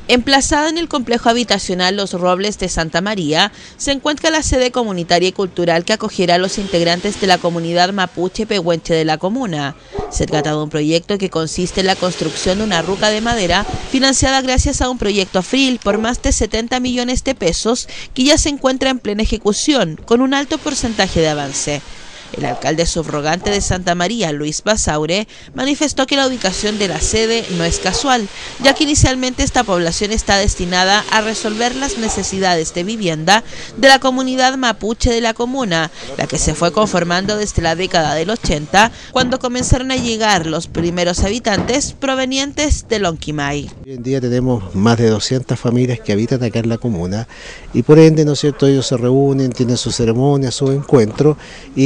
Emplazada en el complejo habitacional Los Robles de Santa María, se encuentra la sede comunitaria y cultural que acogerá a los integrantes de la comunidad mapuche pehuenche de la comuna. Se trata de un proyecto que consiste en la construcción de una ruca de madera financiada gracias a un proyecto FRIL por más de 70 millones de pesos que ya se encuentra en plena ejecución, con un alto porcentaje de avance. El alcalde subrogante de Santa María, Luis Basaure, manifestó que la ubicación de la sede no es casual, ya que inicialmente esta población está destinada a resolver las necesidades de vivienda de la comunidad mapuche de la comuna, la que se fue conformando desde la década del 80, cuando comenzaron a llegar los primeros habitantes provenientes de Lonquimay. Hoy en día tenemos más de 200 familias que habitan acá en la comuna y por ende, ¿no es cierto?, ellos se reúnen, tienen sus ceremonias, sus encuentros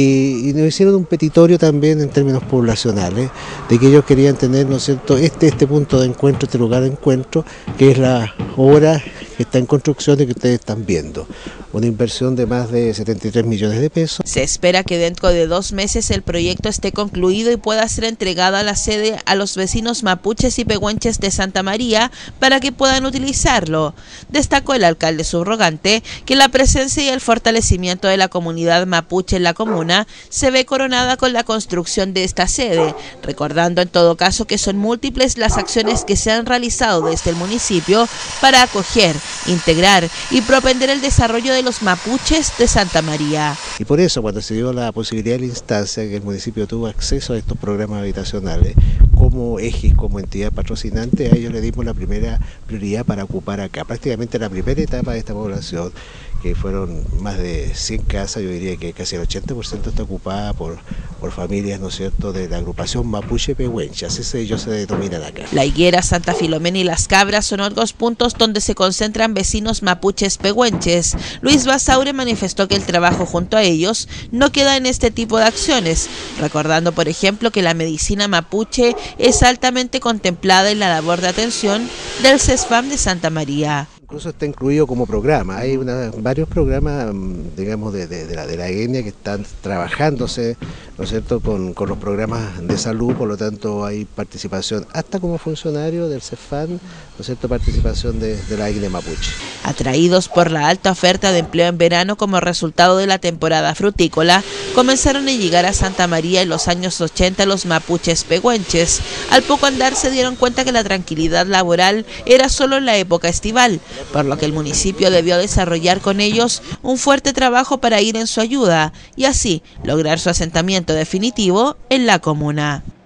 y nos hicieron un petitorio también en términos poblacionales, de que ellos querían tener, ¿no es cierto?, este punto de encuentro, este lugar de encuentro, que es la obra que está en construcción y que ustedes están viendo. Una inversión de más de 73 millones de pesos. Se espera que dentro de 2 meses el proyecto esté concluido y pueda ser entregado a la sede a los vecinos mapuches y pehuenches de Santa María para que puedan utilizarlo. Destacó el alcalde subrogante que la presencia y el fortalecimiento de la comunidad mapuche en la comuna se ve coronada con la construcción de esta sede, recordando en todo caso que son múltiples las acciones que se han realizado desde el municipio para acoger, integrar y propender el desarrollo de los mapuches de Santa María. Y por eso, cuando se dio la posibilidad de la instancia, que el municipio tuvo acceso a estos programas habitacionales, como eje, como entidad patrocinante, a ellos le dimos la primera prioridad para ocupar acá, prácticamente la primera etapa de esta población, que fueron más de 100 casas, yo diría que casi el 80% está ocupada por familias, ¿no es cierto?, de la agrupación mapuche pehuenche, así ellos se denominan acá. La Higuera, Santa Filomena y Las Cabras son otros puntos donde se concentran vecinos mapuches pehuenches. Luis Basaure manifestó que el trabajo junto a ellos no queda en este tipo de acciones, recordando por ejemplo que la medicina mapuche es altamente contemplada en la labor de atención del CESFAM de Santa María. Incluso está incluido como programa, hay varios programas, digamos, de la etnia que están trabajándose, ¿no es cierto?, con los programas de salud, por lo tanto hay participación hasta como funcionario del CESFAM, ¿no es cierto?, participación de la etnia mapuche. Atraídos por la alta oferta de empleo en verano como resultado de la temporada frutícola, comenzaron a llegar a Santa María en los años 80 los mapuches pehuenches. Al poco andar se dieron cuenta que la tranquilidad laboral era solo en la época estival, por lo que el municipio debió desarrollar con ellos un fuerte trabajo para ir en su ayuda y así lograr su asentamiento definitivo en la comuna.